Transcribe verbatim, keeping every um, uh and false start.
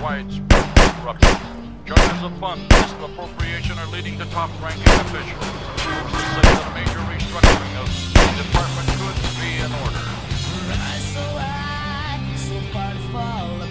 widespread corruption. Charges of funds misappropriation are leading to top-ranking officials. Sources say the major restructuring of the department could be in order. Rise so high, so far to fall.